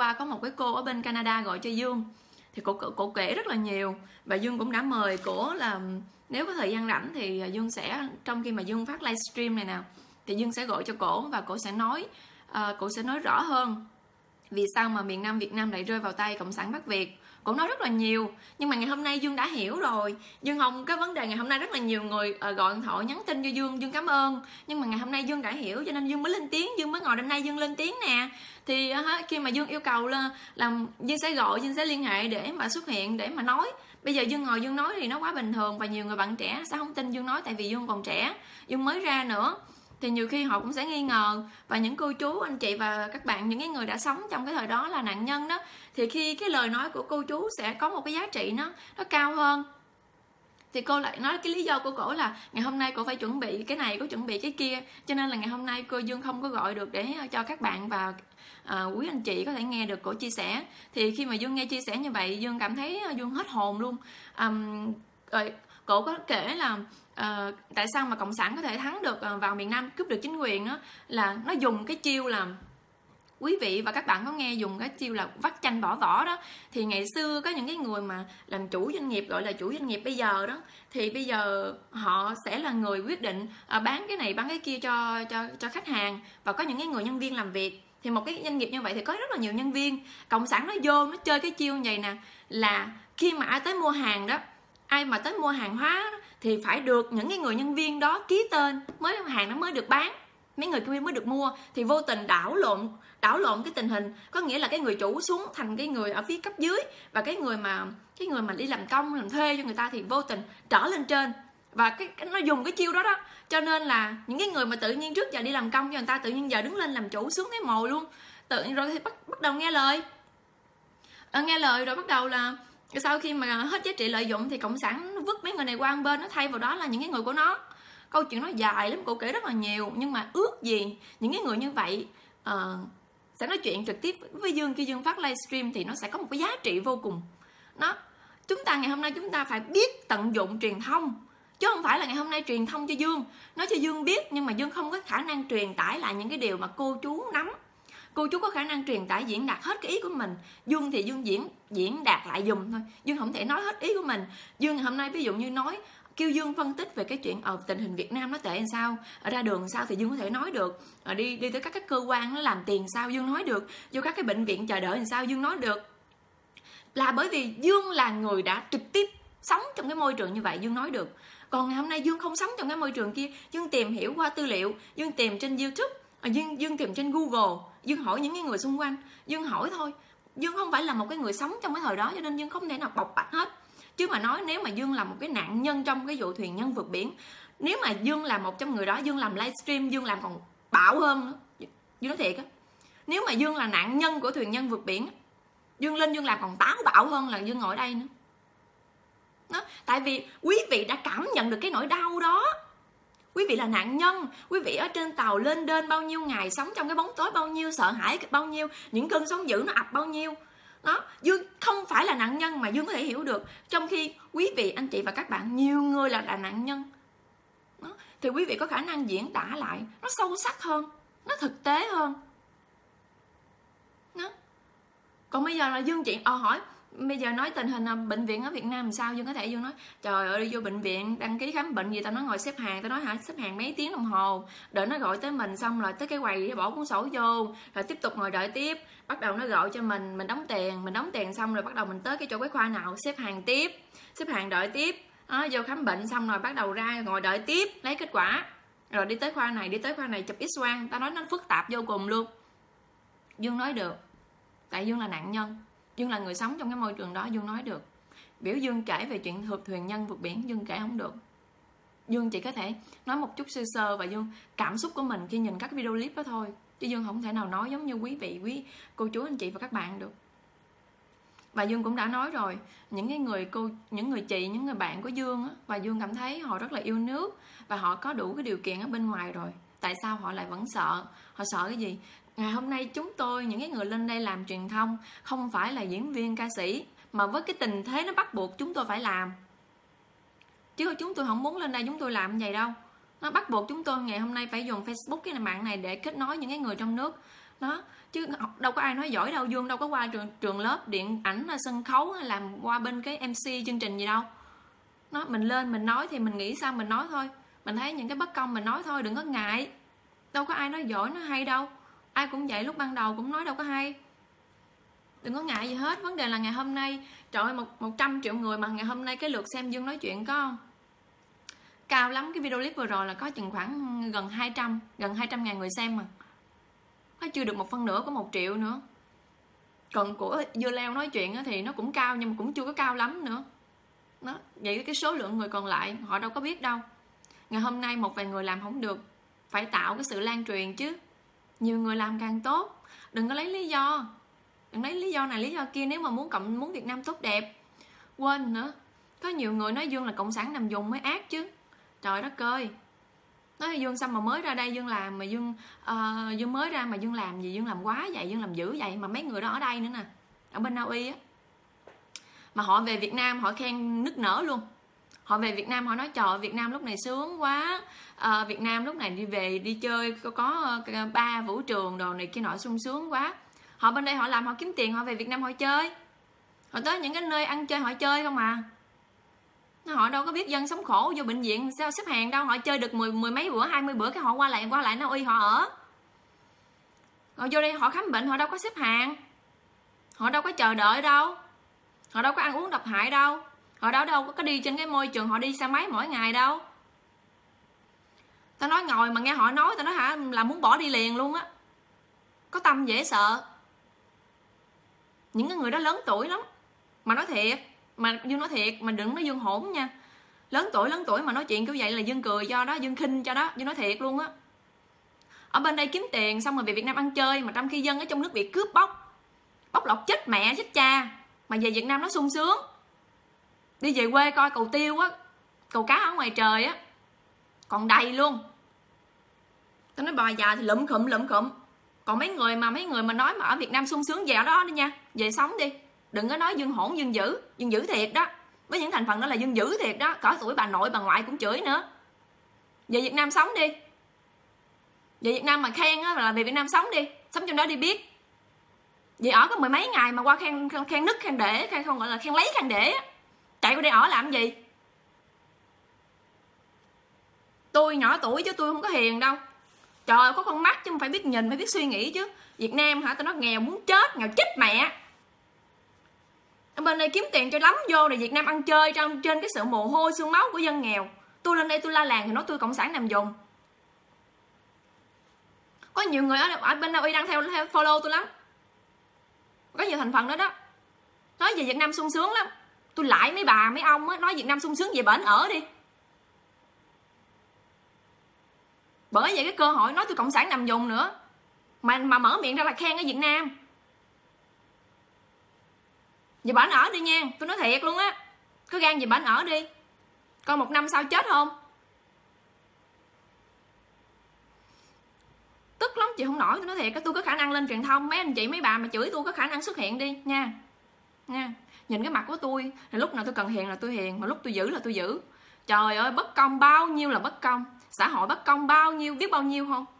qua có một cái cô ở bên Canada gọi cho Dương, thì cổ kể rất là nhiều, và Dương cũng đã mời cổ là nếu có thời gian rảnh thì Dương sẽ, trong khi mà Dương phát livestream này nè, thì Dương sẽ gọi cho cổ và cổ sẽ nói rõ hơn vì sao mà miền Nam Việt Nam lại rơi vào tay Cộng sản Bắc Việt. Cổ nói rất là nhiều, nhưng mà ngày hôm nay Dương đã hiểu rồi. Dương không, cái vấn đề ngày hôm nay rất là nhiều người gọi điện thoại nhắn tin cho Dương cảm ơn, nhưng mà ngày hôm nay Dương đã hiểu cho nên Dương mới lên tiếng, Dương mới ngồi đêm nay Dương lên tiếng nè. Thì khi mà Dương yêu cầu là Dương sẽ gọi, Dương sẽ liên hệ để mà xuất hiện, để mà nói. Bây giờ Dương ngồi Dương nói thì nó quá bình thường, và nhiều người bạn trẻ sẽ không tin Dương nói, tại vì Dương còn trẻ, Dương mới ra nữa, thì nhiều khi họ cũng sẽ nghi ngờ. Và những cô chú, anh chị và các bạn, những cái người đã sống trong cái thời đó là nạn nhân đó, thì khi cái lời nói của cô chú sẽ có một cái giá trị nó cao hơn. Thì cô lại nói cái lý do của cổ là ngày hôm nay cô phải chuẩn bị cái này, cô chuẩn bị cái kia, cho nên là ngày hôm nay cô Dương không có gọi được để cho các bạn và quý anh chị có thể nghe được cổ chia sẻ. Thì khi mà Dương nghe chia sẻ như vậy, Dương cảm thấy Dương hết hồn luôn. Cổ có kể là tại sao mà Cộng sản có thể thắng được vào miền Nam, cướp được chính quyền đó, là nó dùng cái chiêu là, quý vị và các bạn có nghe dùng cái chiêu là vắt chanh bỏ vỏ đó. Thì ngày xưa có những cái người mà làm chủ doanh nghiệp, gọi là chủ doanh nghiệp bây giờ đó, thì bây giờ họ sẽ là người quyết định bán cái này bán cái kia cho khách hàng, và có những cái người nhân viên làm việc. Thì một cái doanh nghiệp như vậy thì có rất là nhiều nhân viên. Cộng sản nó vô, nó chơi cái chiêu như vậy nè, là khi mà ai tới mua hàng đó, ai mà tới mua hàng hóa đó, thì phải được những cái người nhân viên đó ký tên mới hàng nó mới được bán, mấy người kia mới được mua. Thì vô tình đảo lộn cái tình hình, có nghĩa là cái người chủ xuống thành cái người ở phía cấp dưới, và cái người mà đi làm công làm thuê cho người ta thì vô tình trở lên trên. Và nó dùng cái chiêu đó đó, cho nên là những cái người mà tự nhiên trước giờ đi làm công cho người ta, tự nhiên giờ đứng lên làm chủ xuống cái mồi luôn. Tự nhiên rồi thì bắt đầu nghe lời rồi bắt đầu là sau khi mà hết giá trị lợi dụng thì Cộng sản nó vứt mấy người này qua một bên, nó thay vào đó là những cái người của nó. Câu chuyện nó dài lắm, cô kể rất là nhiều, nhưng mà ước gì những cái người như vậy sẽ nói chuyện trực tiếp với Dương. Khi Dương phát livestream thì nó sẽ có một cái giá trị vô cùng. Chúng ta ngày hôm nay chúng ta phải biết tận dụng truyền thông, chứ không phải là ngày hôm nay truyền thông cho Dương, nói cho Dương biết, nhưng mà Dương không có khả năng truyền tải lại những cái điều mà cô chú nắm. Cô chú có khả năng truyền tải, diễn đạt hết cái ý của mình. Dương thì Dương diễn đạt lại dùm thôi, Dương không thể nói hết ý của mình. Dương ngày hôm nay ví dụ như nói, kêu Dương phân tích về cái chuyện tình hình Việt Nam nó tệ làm sao, ra đường sao thì Dương có thể nói được, đi tới các cái cơ quan nó làm tiền sao Dương nói được, vô các cái bệnh viện chờ đợi làm sao Dương nói được. Là bởi vì Dương là người đã trực tiếp sống trong cái môi trường như vậy, Dương nói được. Còn ngày hôm nay Dương không sống trong cái môi trường kia, Dương tìm hiểu qua tư liệu, Dương tìm trên YouTube, Dương tìm trên Google, Dương hỏi những cái người xung quanh, Dương hỏi thôi. Dương không phải là một cái người sống trong cái thời đó, cho nên Dương không thể nào bộc bạch hết. Chứ mà nói nếu mà Dương là một cái nạn nhân trong cái vụ thuyền nhân vượt biển, nếu mà Dương là một trong người đó, Dương làm livestream, Dương làm còn bạo hơn nữa. Dương nói thiệt á, nếu mà Dương là nạn nhân của thuyền nhân vượt biển, Dương lên Dương làm còn táo bạo hơn là Dương ngồi đây nữa. Tại vì quý vị đã cảm nhận được cái nỗi đau đó. Quý vị là nạn nhân, quý vị ở trên tàu lên đên bao nhiêu ngày, sống trong cái bóng tối bao nhiêu, sợ hãi bao nhiêu, những cơn sóng dữ nó ập bao nhiêu. Dương không phải là nạn nhân mà Dương có thể hiểu được. Trong khi quý vị, anh chị và các bạn, nhiều người là nạn nhân. Thì quý vị có khả năng diễn tả lại, nó sâu sắc hơn, nó thực tế hơn. Còn bây giờ là Dương chị hỏi, bây giờ nói tình hình bệnh viện ở Việt Nam làm sao, Dương có thể Dương nói trời ơi, đi vô bệnh viện đăng ký khám bệnh gì, tao nói ngồi xếp hàng, tao nói hả, xếp hàng mấy tiếng đồng hồ, đợi nó gọi tới mình, xong rồi tới cái quầy để bỏ cuốn sổ vô, rồi tiếp tục ngồi đợi tiếp, bắt đầu nó gọi cho mình đóng tiền xong rồi bắt đầu mình tới cái chỗ cái khoa nào, xếp hàng tiếp, xếp hàng đợi tiếp, vô khám bệnh xong rồi bắt đầu ra ngồi đợi tiếp lấy kết quả, rồi đi tới khoa này chụp x-quang. Tao nói nó phức tạp vô cùng luôn. Dương nói được, tại Dương là nạn nhân, Dương là người sống trong cái môi trường đó, Dương nói được. Biểu Dương kể về chuyện thuyền nhân vượt biển, Dương kể không được. Dương chỉ có thể nói một chút sơ sơ và Dương cảm xúc của mình khi nhìn các video clip đó thôi, chứ Dương không thể nào nói giống như quý cô chú anh chị và các bạn được. Và Dương cũng đã nói rồi, những người chị, những người bạn của Dương á, và Dương cảm thấy họ rất là yêu nước và họ có đủ cái điều kiện ở bên ngoài rồi, tại sao họ lại vẫn sợ? Họ sợ cái gì? Ngày hôm nay chúng tôi, những cái người lên đây làm truyền thông, không phải là diễn viên ca sĩ, mà với cái tình thế nó bắt buộc chúng tôi phải làm. Chứ chúng tôi không muốn lên đây chúng tôi làm như vậy đâu. Nó bắt buộc chúng tôi ngày hôm nay phải dùng Facebook, cái mạng này để kết nối những cái người trong nước. đó, chứ đâu có ai nói giỏi đâu. Dương đâu có qua trường lớp điện ảnh sân khấu làm qua bên cái MC chương trình gì đâu. Nó mình lên mình nói thì mình nghĩ sao mình nói thôi, mình thấy những cái bất công mình nói thôi, đừng có ngại. Đâu có ai nói giỏi nói hay đâu, ai cũng vậy, lúc ban đầu cũng nói đâu có hay. Đừng có ngại gì hết. Vấn đề là ngày hôm nay trời ơi 100 triệu người mà ngày hôm nay cái lượt xem Dương nói chuyện có cao lắm, cái video clip vừa rồi là có chừng khoảng gần 200.000 người xem mà nó chưa được 1/4 của 1 triệu nữa. Còn của Dưa Leo nói chuyện thì nó cũng cao nhưng mà cũng chưa có cao lắm nữa. Đó, vậy cái số lượng người còn lại họ đâu có biết đâu. Ngày hôm nay một vài người làm không được, phải tạo cái sự lan truyền chứ. Nhiều người làm càng tốt. Đừng có lấy lý do, đừng lấy lý do này lý do kia nếu mà muốn Việt Nam tốt đẹp. Quên nữa, có nhiều người nói Dương là cộng sản nằm dùng mới ác chứ. Trời đất ơi, nói Dương sao mà mới ra đây Dương làm mà Dương mới ra mà Dương làm gì, Dương làm quá vậy, Dương làm dữ vậy. Mà mấy người đó ở đây nữa nè, ở bên Na Uy á, mà họ về Việt Nam họ khen nức nở luôn. Họ về Việt Nam họ nói trời Việt Nam lúc này sướng quá, Việt Nam lúc này đi về đi chơi có 3 vũ trường đồ này kia nọ sung sướng quá. Họ bên đây họ làm họ kiếm tiền, họ về Việt Nam họ chơi, họ tới những cái nơi ăn chơi họ chơi không à. Họ đâu có biết dân sống khổ vô bệnh viện sao xếp hàng đâu. Họ chơi được mười mấy bữa 20 bữa cái họ qua lại Na Uy họ ở. Họ vô đây họ khám bệnh họ đâu có xếp hàng, họ đâu có chờ đợi đâu, họ đâu có ăn uống độc hại đâu, họ đâu có đi trên cái môi trường họ đi xe máy mỗi ngày đâu. Tao nói ngồi mà nghe họ nói tao nói hả là muốn bỏ đi liền luôn á. Có tâm dễ sợ. Những cái người đó lớn tuổi lắm. Mà nói thiệt, mà Dương nói thiệt, mà đừng nói Dương hỗn nha. Lớn tuổi mà nói chuyện kiểu vậy là Dương cười cho đó, Dương khinh cho đó, Dương nói thiệt luôn á. Ở bên đây kiếm tiền xong rồi về Việt Nam ăn chơi, mà trong khi dân ở trong nước bị cướp bóc lột chết mẹ chết cha, mà về Việt Nam nó sung sướng. Đi về quê coi cầu tiêu á, cầu cá ở ngoài trời á còn đầy luôn. Tao nói bà già thì lụm khụm. Còn mấy người mà nói mà ở Việt Nam sung sướng về ở đó đi nha, về sống đi. Đừng có nói Dương hỗn Dương dữ thiệt đó. Với những thành phần đó là Dương dữ thiệt đó, cỡ tuổi bà nội bà ngoại cũng chửi nữa. Về Việt Nam sống đi. Về Việt Nam mà khen á là về Việt Nam sống đi, sống trong đó đi biết. Vậy ở có 10 mấy ngày mà qua khen nứt khen để, khen không gọi là khen lấy khen để. Chạy qua đây ở làm gì? Tôi nhỏ tuổi chứ tôi không có hiền đâu. Trời ơi, có con mắt chứ không phải biết nhìn, phải biết suy nghĩ chứ. Việt Nam hả, tao nói nghèo muốn chết, nghèo chết mẹ. Ở bên đây kiếm tiền cho lắm vô rồi Việt Nam ăn chơi trên cái sự mồ hôi xương máu của dân nghèo. Tôi lên đây tôi la làng thì nói tôi cộng sản nằm dùng. Có nhiều người ở bên Na Uy đang theo follow tôi lắm. Có nhiều thành phần đó đó. Nói về Việt Nam sung sướng lắm. Tôi lại mấy bà mấy ông á, nói Việt Nam sung sướng về bển ở đi. Bởi vậy cái cơ hội nói tôi cộng sản nằm dùng nữa. Mà mở miệng ra là khen ở Việt Nam. Về bển ở đi nha, tôi nói thiệt luôn á. Có gan về bển ở đi. Coi 1 năm sau chết không? Tức lắm chị không nổi, tôi nói thiệt. Tôi có khả năng lên truyền thông, mấy anh chị mấy bà mà chửi tôi có khả năng xuất hiện đi nha. Nhìn cái mặt của tôi là lúc nào tôi cần hiền là tôi hiền, mà lúc tôi giữ là tôi giữ. Trời ơi, bất công bao nhiêu là bất công, xã hội bất công bao nhiêu, biết bao nhiêu không?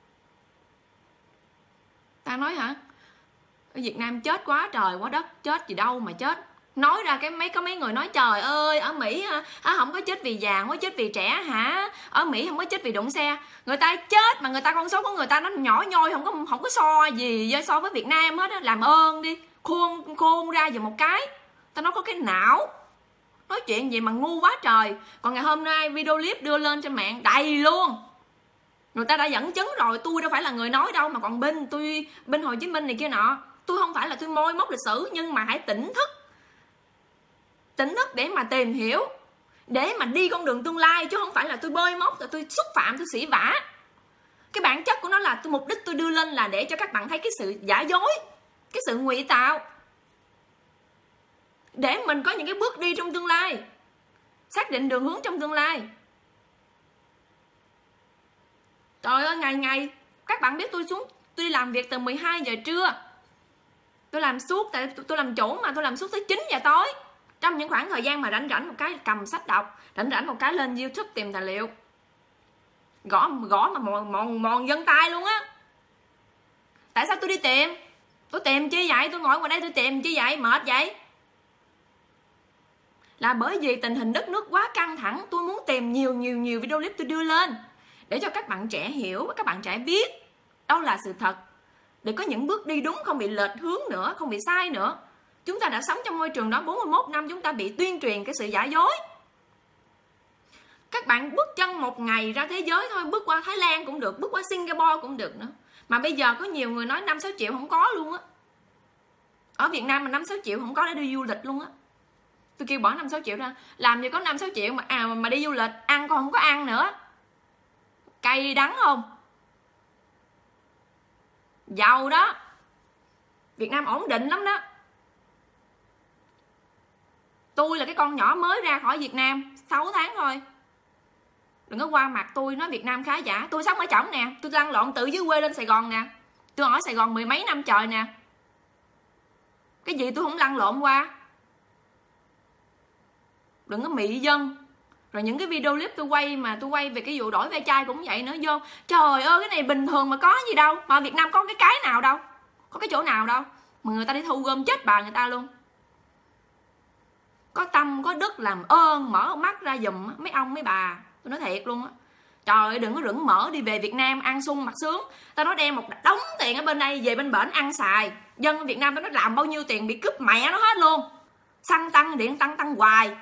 Ta nói hả, ở Việt Nam chết quá trời quá đất, chết gì đâu mà chết. Nói ra có mấy người nói trời ơi ở Mỹ không có chết vì già, không có chết vì trẻ hả? Ở Mỹ không có chết vì đụng xe. Người ta chết mà người ta con số của người ta nó nhỏ nhoi, không có so gì so với Việt Nam hết á. Làm ơn đi, khôn ra giùm một cái. Ta nói có cái não. Nói chuyện gì mà ngu quá trời. Còn ngày hôm nay video clip đưa lên trên mạng đầy luôn. Người ta đã dẫn chứng rồi, tôi đâu phải là người nói đâu mà còn bên Hồ Chí Minh này kia nọ. Tôi không phải là tôi môi móc lịch sử, nhưng mà hãy tỉnh thức để mà tìm hiểu, để mà đi con đường tương lai, chứ không phải là tôi bôi móc, tôi xúc phạm, tôi xỉ vả. Cái bản chất của nó là mục đích tôi đưa lên là để cho các bạn thấy cái sự giả dối, cái sự ngụy tạo, để mình có những cái bước đi trong tương lai, xác định đường hướng trong tương lai. Trời ơi, ngày các bạn biết tôi đi làm việc từ 12 giờ trưa. Tôi làm suốt, tại tôi làm chủ mà, tôi làm suốt tới 9 giờ tối. Trong những khoảng thời gian mà rảnh một cái cầm sách đọc, rảnh một cái lên YouTube tìm tài liệu. Gõ mà mòn dân tay luôn á. Tại sao tôi đi tìm? Tôi tìm chi vậy? Tôi ngồi ngoài đây tôi tìm chi vậy? Mệt vậy? Là bởi vì tình hình đất nước quá căng thẳng, tôi muốn tìm nhiều video clip tôi đưa lên để cho các bạn trẻ hiểu và các bạn trẻ biết đâu là sự thật, để có những bước đi đúng, không bị lệch hướng nữa, không bị sai nữa. Chúng ta đã sống trong môi trường đó 41 năm, chúng ta bị tuyên truyền cái sự giả dối. Các bạn bước chân một ngày ra thế giới thôi, bước qua Thái Lan cũng được, bước qua Singapore cũng được nữa. Mà bây giờ có nhiều người nói 5-6 triệu không có luôn á. Ở Việt Nam mà 5-6 triệu không có để đi du lịch luôn á. Tôi kêu bỏ 5-6 triệu ra, làm gì có 5-6 triệu mà đi du lịch, ăn còn không có ăn nữa. Cay đắng không? Giàu đó. Việt Nam ổn định lắm đó. Tôi là cái con nhỏ mới ra khỏi Việt Nam 6 tháng thôi. Đừng có qua mặt tôi nói Việt Nam khá giả. Tôi sống ở trỏng nè, tôi lăn lộn từ dưới quê lên Sài Gòn nè. Tôi ở Sài Gòn 10 mấy năm trời nè. Cái gì tôi không lăn lộn qua. Đừng có mị dân. Rồi những cái video clip tôi quay về cái vụ đổi ve chai cũng vậy nữa. Vô trời ơi, cái này bình thường mà có gì đâu. Mà Việt Nam có cái nào đâu, có cái chỗ nào đâu mà người ta đi thu gom chết bà người ta luôn. Có tâm có đức làm ơn mở mắt ra giùm mấy ông mấy bà. Tôi nói thiệt luôn á. Trời ơi, đừng có rửng mỡ đi về Việt Nam ăn sung mặc sướng. Tao nói đem một đống tiền ở bên đây về bên bển ăn xài. Dân ở Việt Nam tao nói làm bao nhiêu tiền bị cướp mẹ nó hết luôn. Xăng tăng, điện tăng hoài.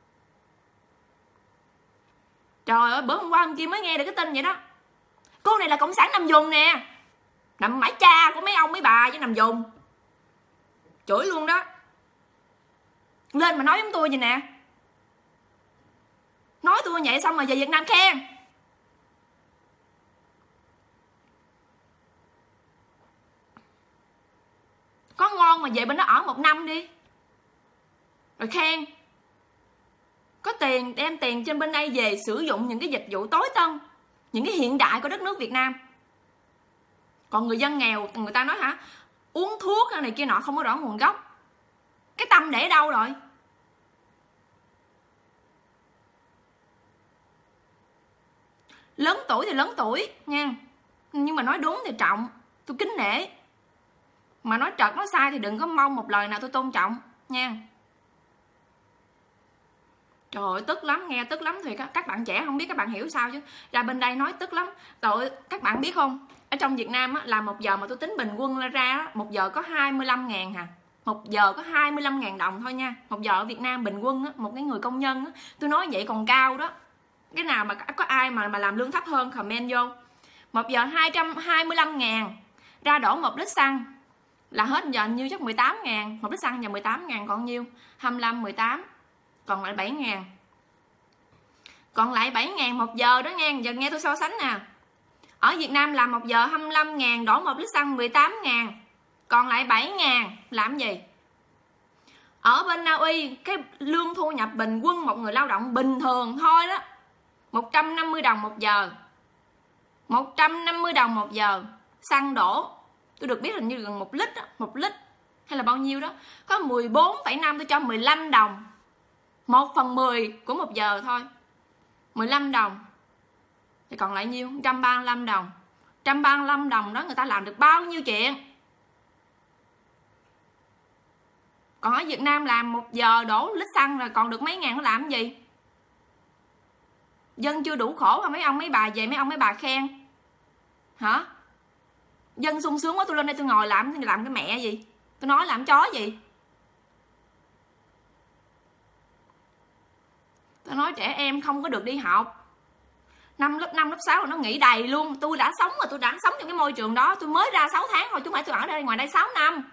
Trời ơi, bữa hôm qua hôm kia mới nghe được cái tin vậy đó. Cô này là cộng sản nằm vùng nè. Nằm mãi cha của mấy ông mấy bà chứ nằm vùng. Chửi luôn đó. Lên mà nói với tôi vậy nè. Nói tôi vậy xong rồi về Việt Nam khen. Có ngon mà về bên đó ở 1 năm đi. Rồi khen. Có tiền đem tiền trên bên đây về sử dụng những cái dịch vụ tối tân, những cái hiện đại của đất nước Việt Nam. Còn người dân nghèo, người ta nói hả, uống thuốc này kia nọ không có rõ nguồn gốc. Cái tâm để đâu rồi? Lớn tuổi thì lớn tuổi nha, nhưng mà nói đúng thì trọng. Tôi kính nể. Mà nói trật nói sai thì đừng có mong một lời nào tôi tôn trọng nha. Trời ơi, tức lắm, nghe tức lắm thiệt á. Các bạn trẻ không biết các bạn hiểu sao chứ. Ra bên đây nói tức lắm. Tội, các bạn biết không, ở trong Việt Nam á, là 1 giờ mà tôi tính bình quân ra 1 giờ có 25.000 hả. 1 giờ có 25.000 đồng thôi nha. 1 giờ ở Việt Nam bình quân á, một cái người công nhân á, tôi nói vậy còn cao đó. Cái nào mà có ai mà làm lương thấp hơn comment vô. 1 giờ 225.000 ra đổ 1 lít xăng là hết giờ như chắc 18.000. 1 lít xăng giờ 18.000 còn nhiêu? 25, 18 còn lại 7.000. Còn lại 7.000 1 giờ đó nha. Giờ nghe tôi so sánh nè. Ở Việt Nam làm 1 giờ 25.000, đổ 1 lít xăng 18.000, còn lại 7.000 làm gì? Ở bên Na Uy cái lương thu nhập bình quân một người lao động bình thường thôi đó 150 đồng 1 giờ. 150 đồng 1 giờ. Xăng đổ tôi được biết hình như gần 1 lít đó, 1 lít hay là bao nhiêu đó có 14,5, tôi cho 15 đồng. 1/10 của 1 giờ thôi. 15 đồng. Thì còn lại nhiêu? 135 đồng. 135 đồng đó người ta làm được bao nhiêu chuyện. Còn ở Việt Nam làm 1 giờ đổ lít xăng rồi còn được mấy ngàn, nó làm cái gì? Dân chưa đủ khổ mà mấy ông mấy bà về mấy ông mấy bà khen hả? Dân sung sướng quá tôi lên đây tôi ngồi làm cái mẹ gì? Tôi nói làm chó gì? Tôi nói trẻ em không có được đi học. Lớp 5, lớp 6 rồi nó nghỉ đầy luôn. Tôi đã sống trong cái môi trường đó. Tôi mới ra 6 tháng thôi, chứ không phải tôi ở đây ngoài đây 6 năm.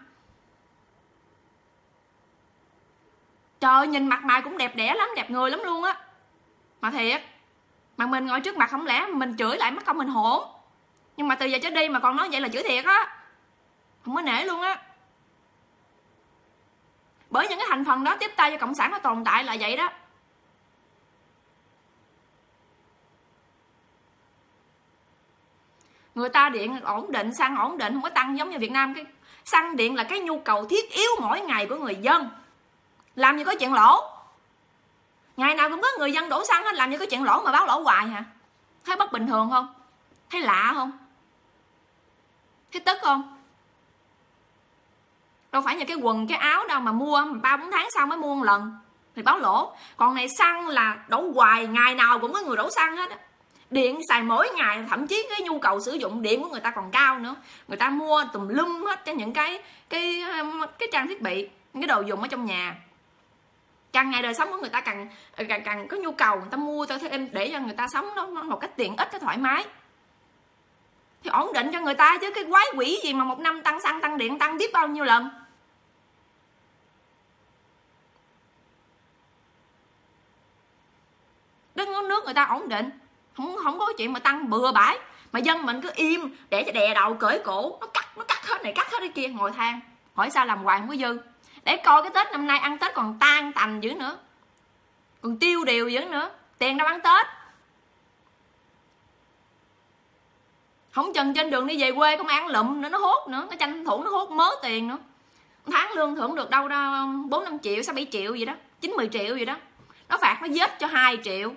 Trời, nhìn mặt mày cũng đẹp đẽ lắm, đẹp người lắm luôn á. Mà thiệt, mà mình ngồi trước mặt không lẽ mình chửi lại mất công mình hỗn. Nhưng mà từ giờ trở đi mà còn nói vậy là chửi thiệt á. Không có nể luôn á. Bởi những cái thành phần đó tiếp tay cho cộng sản nó tồn tại là vậy đó. Người ta điện ổn định, xăng ổn định, không có tăng giống như Việt Nam. Cái xăng điện là cái nhu cầu thiết yếu mỗi ngày của người dân. Làm gì có chuyện lỗ. Ngày nào cũng có người dân đổ xăng hết, làm gì có chuyện lỗ mà báo lỗ hoài hả? Thấy bất bình thường không? Thấy lạ không? Thấy tức không? đâu phải như cái quần cái áo đâu mà mua 3-4 tháng sau mới mua một lần thì báo lỗ. Còn này xăng là đổ hoài, ngày nào cũng có người đổ xăng hết á. Điện xài mỗi ngày, thậm chí cái nhu cầu sử dụng điện của người ta còn cao nữa. Người ta mua tùm lum hết cho những cái trang thiết bị, những cái đồ dùng ở trong nhà. Càng ngày đời sống của người ta càng có nhu cầu, người ta mua thêm để cho người ta sống nó một cách tiện ích, nó thoải mái. Thì ổn định cho người ta chứ, cái quái quỷ gì mà một năm tăng xăng tăng điện tăng biết bao nhiêu lần. Đất nước người ta ổn định, không có chuyện mà tăng bừa bãi, mà dân mình cứ im để cho đè đầu cởi cổ, nó cắt hết này cắt hết cái kia, ngồi than hỏi sao làm hoài không có dư. Để coi cái Tết năm nay ăn Tết còn tan tành dữ nữa, còn tiêu điều dữ nữa, tiền đâu ăn Tết. Không chừng trên đường đi về quê công an lụm nữa, nó hốt nữa, nó tranh thủ nó hốt mớ tiền nữa. Tháng lương thưởng được đâu đó 4-5 triệu, 6-7 triệu gì đó, 9-10 triệu gì đó. Nó phạt nó vết cho 2 triệu.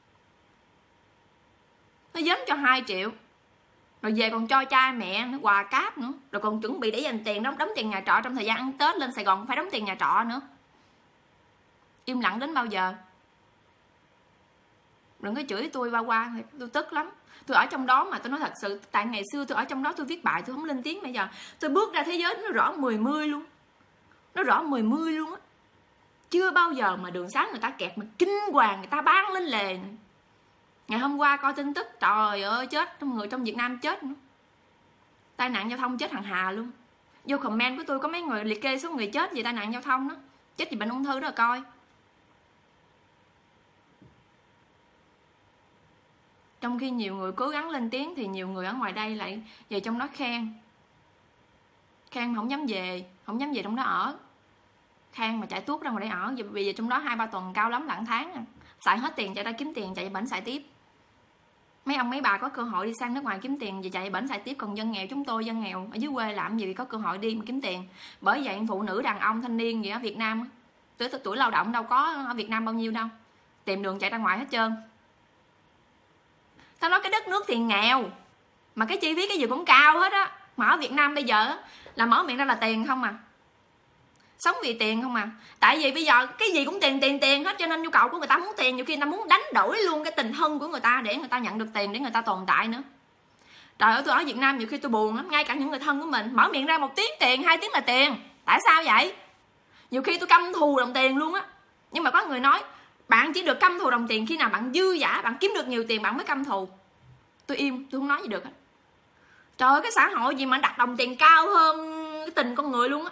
Nó dám cho 2 triệu. Rồi về còn cho cha mẹ nó quà cáp nữa. Rồi còn chuẩn bị để dành tiền đóng tiền nhà trọ. Trong thời gian ăn Tết lên Sài Gòn phải đóng tiền nhà trọ nữa. Im lặng đến bao giờ? Đừng có chửi tôi qua tôi tức lắm. Tôi ở trong đó mà tôi nói thật sự, tại ngày xưa tôi ở trong đó tôi viết bài tôi không lên tiếng. Bây giờ tôi bước ra thế giới nó rõ 10 luôn. Nó rõ 10 luôn á. Chưa bao giờ mà đường xá người ta kẹt mà kinh hoàng, người ta bán lên lề này. Ngày hôm qua coi tin tức, trời ơi chết, người trong Việt Nam chết nữa. Tai nạn giao thông chết hàng hà luôn. Vô comment của tôi có mấy người liệt kê số người chết vì tai nạn giao thông đó. Chết vì bệnh ung thư đó coi. Trong khi nhiều người cố gắng lên tiếng thì nhiều người ở ngoài đây lại về trong đó khen. Khen mà không dám về, không dám về trong đó ở. Khen mà chạy tuốt ra ngoài đây ở, vì về trong đó 2-3 tuần cao lắm là 1 tháng. Xài hết tiền chạy ra kiếm tiền, chạy về bển xài tiếp. Mấy ông mấy bà có cơ hội đi sang nước ngoài kiếm tiền vì chạy bển xài tiếp, còn dân nghèo chúng tôi, dân nghèo ở dưới quê làm gì có cơ hội đi mà kiếm tiền. Bởi vậy phụ nữ, đàn ông, thanh niên gì ở Việt Nam, tuổi lao động đâu có ở Việt Nam bao nhiêu đâu, tìm đường chạy ra ngoài hết trơn. Tao nói cái đất nước thì nghèo mà cái chi phí cái gì cũng cao hết á, mà ở Việt Nam bây giờ là mở miệng ra là tiền không à, sống vì tiền không à. Tại vì bây giờ cái gì cũng tiền hết, cho nên nhu cầu của người ta muốn tiền, nhiều khi người ta muốn đánh đổi luôn cái tình thân của người ta để người ta nhận được tiền, để người ta tồn tại nữa. Trời ơi, tôi ở Việt Nam nhiều khi tôi buồn lắm, ngay cả những người thân của mình mở miệng ra 1 tiếng tiền, 2 tiếng là tiền. Tại sao vậy? Nhiều khi tôi căm thù đồng tiền luôn á. Nhưng mà có người nói bạn chỉ được căm thù đồng tiền khi nào bạn dư dả, bạn kiếm được nhiều tiền bạn mới căm thù. Tôi im, tôi không nói gì được á. Trời ơi, cái xã hội gì mà đặt đồng tiền cao hơn cái tình con người luôn á.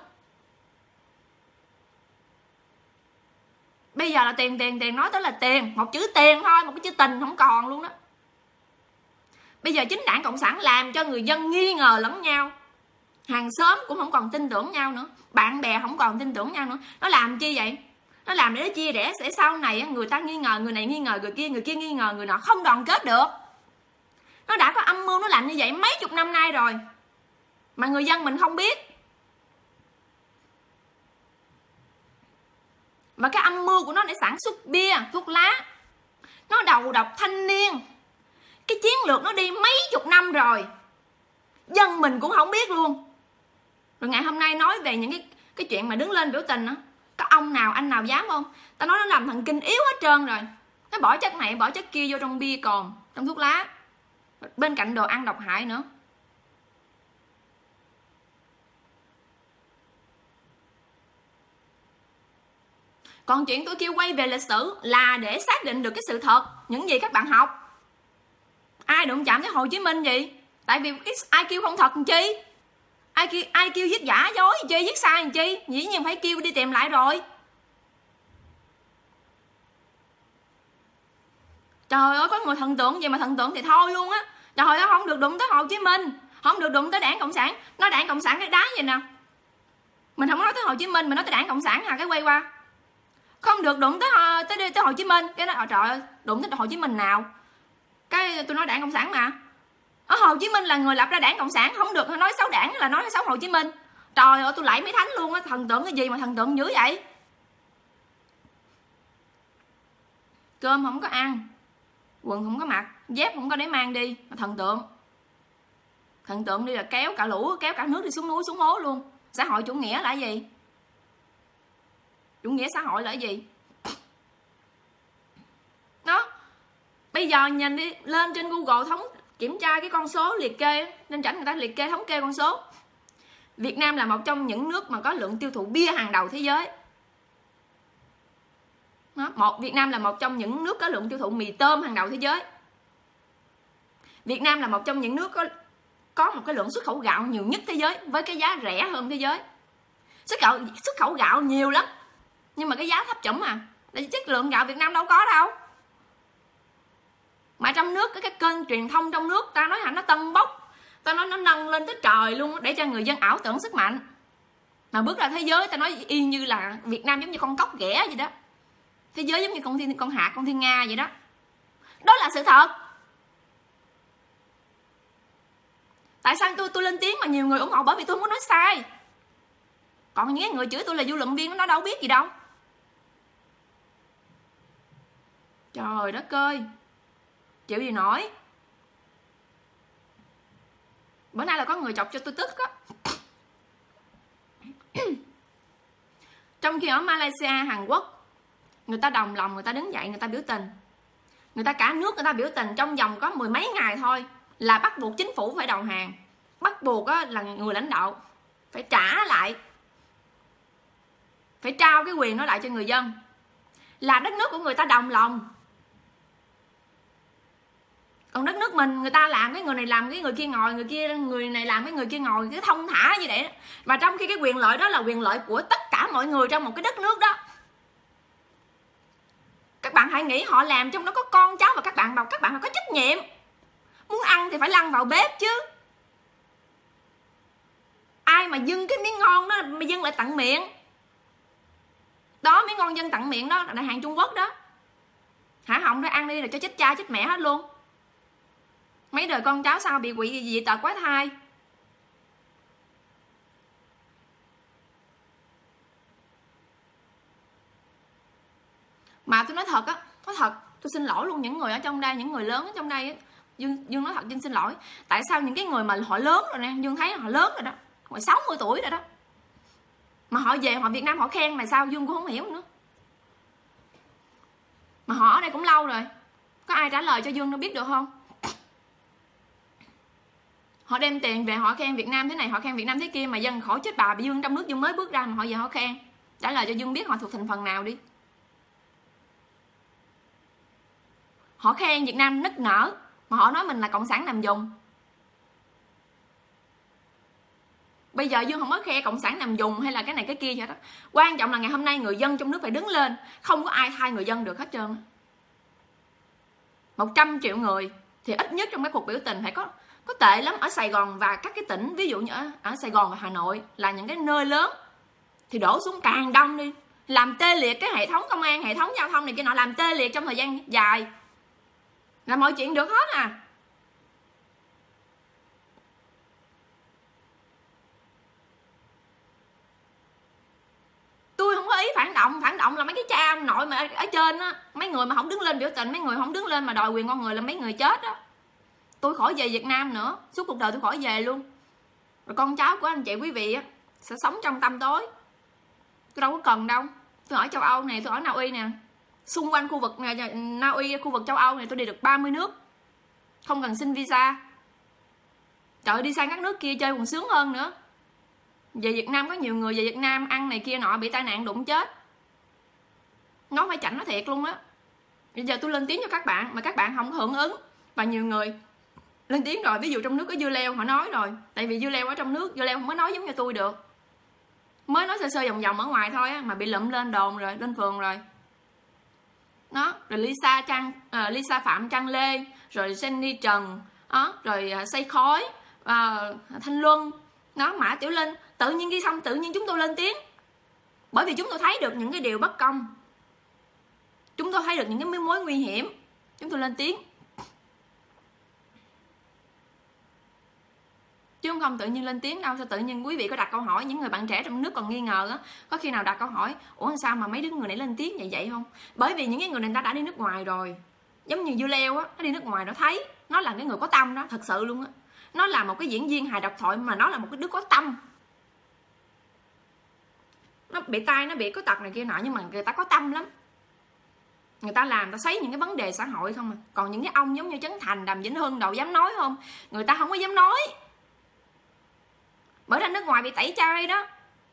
Bây giờ là tiền, nói tới là tiền, một chữ tiền thôi, một cái chữ tình không còn luôn đó. Bây giờ chính đảng Cộng sản làm cho người dân nghi ngờ lẫn nhau. Hàng xóm cũng không còn tin tưởng nhau nữa, bạn bè không còn tin tưởng nhau nữa. Nó làm chi vậy? Nó làm để nó chia rẽ, sẽ sau này người ta nghi ngờ người này, nghi ngờ người kia nghi ngờ người nọ, không đoàn kết được. Nó đã có âm mưu, nó làm như vậy mấy chục năm nay rồi mà người dân mình không biết. Và cái âm mưu của nó để sản xuất bia, thuốc lá, nó đầu độc thanh niên. Cái chiến lược nó đi mấy chục năm rồi, dân mình cũng không biết luôn. Rồi ngày hôm nay nói về những cái chuyện mà đứng lên biểu tình đó, có ông nào, anh nào dám không? Tao nói nó làm thần kinh yếu hết trơn rồi. Nó bỏ chất này, bỏ chất kia vô trong bia cồn, trong thuốc lá, bên cạnh đồ ăn độc hại nữa. Còn chuyện tôi kêu quay về lịch sử là để xác định được cái sự thật, những gì các bạn học. Ai đụng chạm tới Hồ Chí Minh gì? Tại vì ai kêu không thật làm chi? Ai kêu viết giả dối làm chi, viết sai làm chi? Dĩ nhiên phải kêu đi tìm lại rồi. Trời ơi, có người thần tượng gì mà thần tượng thì thôi luôn á. Trời ơi, không được đụng tới Hồ Chí Minh, không được đụng tới Đảng Cộng sản. Nói Đảng Cộng sản cái đá gì nè. Mình không nói tới Hồ Chí Minh, mình nói tới Đảng Cộng sản cái quay qua. Không được đụng tới Hồ Chí Minh. Cái nói trời ơi, đụng tới Hồ Chí Minh nào? Cái tôi nói Đảng Cộng sản mà. Ở Hồ Chí Minh là người lập ra Đảng Cộng sản, không được nói xấu Đảng là nói xấu Hồ Chí Minh. Trời ơi, tôi lạy mấy thánh luôn á, thần tượng cái gì mà thần tượng dữ vậy? Cơm không có ăn, quần không có mặc, dép không có để mang đi mà thần tượng. Thần tượng đi là kéo cả lũ, kéo cả nước đi xuống núi xuống hố luôn. Xã hội chủ nghĩa là gì? Chủ nghĩa xã hội là gì? Đó, bây giờ nhìn đi, lên trên Google kiểm tra cái con số liệt kê, lên trển người ta liệt kê thống kê con số. Việt Nam là một trong những nước mà có lượng tiêu thụ bia hàng đầu thế giới. Đó, Việt Nam là một trong những nước có lượng tiêu thụ mì tôm hàng đầu thế giới. Việt Nam là một trong những nước có một cái lượng xuất khẩu gạo nhiều nhất thế giới với cái giá rẻ hơn thế giới. Xuất khẩu gạo nhiều lắm nhưng mà cái giá thấp chủng à. Tại chất lượng gạo Việt Nam đâu có đâu. Mà trong nước cái kênh truyền thông trong nước ta nói nó tân bốc, ta nói nó nâng lên tới trời luôn để cho người dân ảo tưởng sức mạnh. Mà bước ra thế giới ta nói y như là Việt Nam giống như con cóc ghẻ vậy đó. Thế giới giống như con hạt, con thiên nga vậy đó. Đó là sự thật. Tại sao tôi lên tiếng mà nhiều người ủng hộ? Bởi vì tôi không có nói sai. Còn những người chửi tôi là dư luận viên nó đâu biết gì đâu. Trời đất ơi, chịu gì nổi. Bữa nay là có người chọc cho tôi tức á. Trong khi ở Malaysia, Hàn Quốc, người ta đồng lòng, người ta đứng dậy, người ta biểu tình. Người ta cả nước người ta biểu tình trong vòng có mười mấy ngày thôi là bắt buộc chính phủ phải đầu hàng. Bắt buộc là người lãnh đạo phải trả lại, phải trao cái quyền đó lại cho người dân. Là đất nước của người ta đồng lòng. Còn đất nước mình, người ta làm cái người này làm cái người kia ngồi, người này làm cái người kia ngồi, cứ thông thả như vậy. Và trong khi cái quyền lợi đó là quyền lợi của tất cả mọi người trong một cái đất nước đó. Các bạn hãy nghĩ họ làm trong đó có con cháu và các bạn phải có trách nhiệm. Muốn ăn thì phải lăn vào bếp chứ. Ai mà dưng cái miếng ngon đó mà dưng lại tặng miệng. Đó, miếng ngon dân tặng miệng đó là hàng Trung Quốc đó. Hả họng đó ăn đi rồi cho chết cha chết mẹ hết luôn. Mấy đời con cháu sao bị quỵ dị tật quái thai. Mà tôi nói thật á, nói thật, tôi xin lỗi luôn những người ở trong đây, những người lớn ở trong đây á. Dương nói thật, Dương xin lỗi. Tại sao những cái người mà họ lớn rồi nè, Dương thấy họ lớn rồi đó, ngoài 60 tuổi rồi đó, mà họ về họ Việt Nam họ khen là sao Dương cũng không hiểu nữa. Mà họ ở đây cũng lâu rồi, có ai trả lời cho Dương nó biết được không? Họ đem tiền về họ khen Việt Nam thế này, họ khen Việt Nam thế kia, mà dân khổ chết bà, bị Dương trong nước Dương mới bước ra mà họ về họ khen. Trả lời cho Dương biết họ thuộc thành phần nào đi. Họ khen Việt Nam nức nở mà họ nói mình là cộng sản nằm vùng. Bây giờ Dương không có khe cộng sản nằm vùng hay là cái này cái kia vậy đó. Quan trọng là ngày hôm nay người dân trong nước phải đứng lên. Không có ai thay người dân được hết trơn. 100 triệu người thì ít nhất trong cái cuộc biểu tình phải có tệ lắm ở Sài Gòn và các cái tỉnh, ví dụ như ở Sài Gòn và Hà Nội là những cái nơi lớn thì đổ xuống càng đông đi, làm tê liệt cái hệ thống công an, hệ thống giao thông này kia nọ, làm tê liệt trong thời gian dài là mọi chuyện được hết à. Tôi không có ý phản động là mấy cái cha ông nội mà ở trên á, mấy người mà không đứng lên biểu tình, mấy người không đứng lên mà đòi quyền con người là mấy người chết đó. Tôi khỏi về Việt Nam nữa, suốt cuộc đời tôi khỏi về luôn. Rồi con cháu của anh chị quý vị á sẽ sống trong tăm tối. Tôi đâu có cần đâu. Tôi ở châu Âu này, tôi ở Na Uy nè, xung quanh khu vực Na Uy, khu vực châu Âu này tôi đi được 30 nước, không cần xin visa. Trời ơi, đi sang các nước kia chơi còn sướng hơn nữa. Về Việt Nam có nhiều người về Việt Nam ăn này kia nọ bị tai nạn đụng chết, nó phải chảnh nó thiệt luôn á. Bây giờ tôi lên tiếng cho các bạn mà các bạn không hưởng ứng. Và nhiều người lên tiếng rồi, ví dụ trong nước có dưa leo họ nói rồi, tại vì dưa leo ở trong nước, dưa leo không có nói giống như tôi được, mới nói sơ sơ vòng vòng ở ngoài thôi á mà bị lụm lên đồn rồi, lên phường rồi đó. Rồi Lisa Phạm Trang Lê, rồi Jenny Trần đó, rồi Xây Khói, Thanh Luân đó, Mã Tiểu Linh, tự nhiên ghi xong tự nhiên chúng tôi lên tiếng, bởi vì chúng tôi thấy được những cái điều bất công, chúng tôi thấy được những cái mối nguy hiểm, chúng tôi lên tiếng, chứ không tự nhiên lên tiếng đâu. Sao tự nhiên quý vị có đặt câu hỏi, những người bạn trẻ trong nước còn nghi ngờ á, có khi nào đặt câu hỏi ủa sao mà mấy đứa người này lên tiếng vậy không? Bởi vì những cái người này đã đi nước ngoài rồi, giống như dưa leo á, nó đi nước ngoài nó thấy nó là cái người có tâm đó, thật sự luôn á, nó là một cái diễn viên hài độc thoại mà nó là một cái đứa có tâm, nó bị tai, nó bị có tật này kia nọ, nhưng mà người ta có tâm lắm, người ta làm, ta thấy những cái vấn đề xã hội không à. Còn những cái ông giống như Trấn Thành, Đàm Vĩnh Hưng đâu dám nói không, người ta không có dám nói, bởi ra nước ngoài bị tẩy chay đó.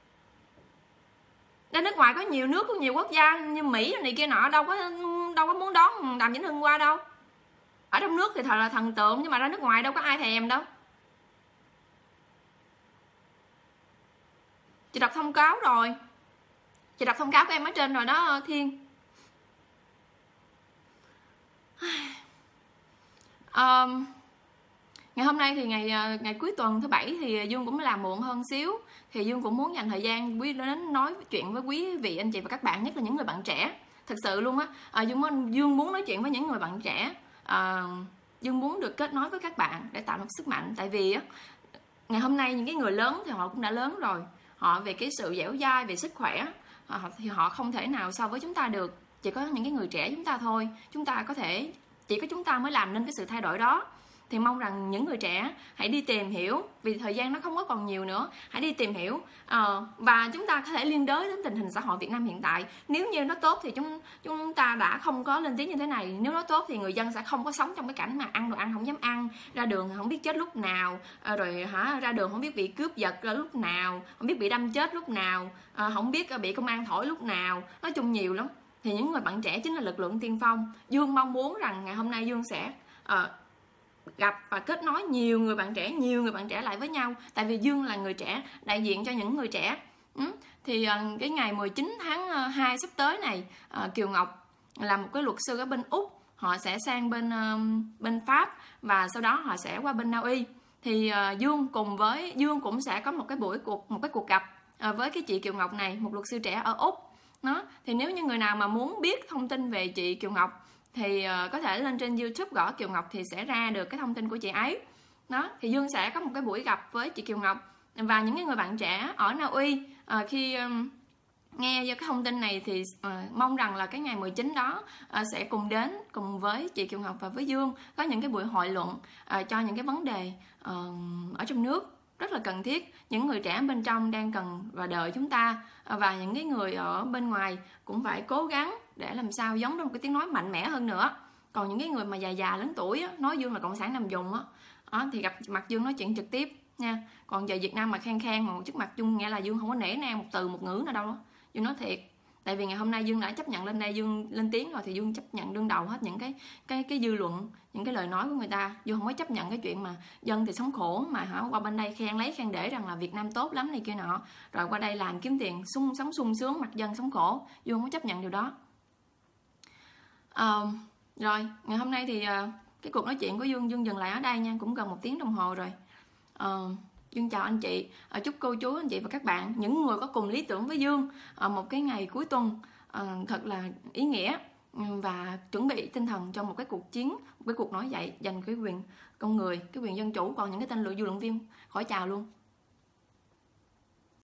Ra nước ngoài có nhiều nước, có nhiều quốc gia như Mỹ này kia nọ đâu có muốn đón Đàm Vĩnh Hưng qua đâu. Ở trong nước thì thật là thần tượng, nhưng mà ra nước ngoài đâu có ai thèm đâu. Chị đọc thông cáo rồi, chị đọc thông cáo của em ở trên rồi đó Thiên. Ngày hôm nay thì ngày cuối tuần thứ Bảy thì Dương cũng làm muộn hơn xíu, thì Dương cũng muốn dành thời gian đến nói chuyện với quý vị anh chị và các bạn, nhất là những người bạn trẻ. Thật sự luôn á, Dương muốn nói chuyện với những người bạn trẻ. Dương muốn được kết nối với các bạn để tạo một sức mạnh. Tại vì á, ngày hôm nay những cái người lớn thì họ cũng đã lớn rồi, họ về cái sự dẻo dai, về sức khỏe thì họ không thể nào so với chúng ta được. Chỉ có những cái người trẻ chúng ta thôi, chúng ta có thể, chỉ có chúng ta mới làm nên cái sự thay đổi đó. Thì mong rằng những người trẻ hãy đi tìm hiểu, vì thời gian nó không có còn nhiều nữa, hãy đi tìm hiểu và chúng ta có thể liên đới đến tình hình xã hội Việt Nam hiện tại. Nếu như nó tốt thì chúng ta đã không có lên tiếng như thế này. Nếu nó tốt thì người dân sẽ không có sống trong cái cảnh mà ăn đồ ăn không dám ăn, ra đường không biết chết lúc nào, rồi ra đường không biết bị cướp giật lúc nào, không biết bị đâm chết lúc nào, không biết bị công an thổi lúc nào. Nói chung nhiều lắm. Thì những người bạn trẻ chính là lực lượng tiên phong. Dương mong muốn rằng ngày hôm nay Dương sẽ gặp và kết nối nhiều người bạn trẻ lại với nhau. Tại vì Dương là người trẻ, đại diện cho những người trẻ. Thì cái ngày 19 tháng 2 sắp tới này, Kiều Ngọc là một cái luật sư ở bên Úc, họ sẽ sang bên Pháp và sau đó họ sẽ qua bên Na Uy. Thì Dương cũng sẽ có một cái cuộc gặp với cái chị Kiều Ngọc này, một luật sư trẻ ở Úc. Đó, thì nếu như người nào mà muốn biết thông tin về chị Kiều Ngọc thì có thể lên trên YouTube gõ Kiều Ngọc thì sẽ ra được cái thông tin của chị ấy. Đó, thì Dương sẽ có một cái buổi gặp với chị Kiều Ngọc và những cái người bạn trẻ ở Na Uy. Khi nghe về cái thông tin này thì mong rằng là cái ngày 19 đó sẽ cùng với chị Kiều Ngọc và với Dương có những cái buổi hội luận cho những cái vấn đề ở trong nước rất là cần thiết. Những người trẻ bên trong đang cần và đợi chúng ta, và những cái người ở bên ngoài cũng phải cố gắng để làm sao giống trong một cái tiếng nói mạnh mẽ hơn nữa. Còn những cái người mà già lớn tuổi á, nói Dương là cộng sản nằm vùng á, thì gặp mặt Dương nói chuyện trực tiếp nha. Còn giờ Việt Nam mà khang mà trước mặt Dương nghĩa là Dương không có nể nang một từ một ngữ nào đâu đó. Dương nói thiệt, tại vì ngày hôm nay Dương đã chấp nhận lên đây, Dương lên tiếng rồi thì Dương chấp nhận đương đầu hết những cái dư luận, những cái lời nói của người ta. Dương không có chấp nhận cái chuyện mà dân thì sống khổ mà qua bên đây khen để rằng là Việt Nam tốt lắm này kia nọ, rồi qua đây làm kiếm tiền sống sung sướng, mặt dân sống khổ. Dương không có chấp nhận điều đó. Rồi ngày hôm nay thì cái cuộc nói chuyện của Dương dừng lại ở đây nha, cũng gần 1 tiếng đồng hồ rồi. Dương chào anh chị, chúc cô chú anh chị và các bạn, những người có cùng lý tưởng với Dương, một cái ngày cuối tuần thật là ý nghĩa và chuẩn bị tinh thần cho một cái cuộc chiến, một cái cuộc nổi dậy giành cái quyền con người, cái quyền dân chủ. Còn những cái tên lựa dư luận viên khỏi chào luôn.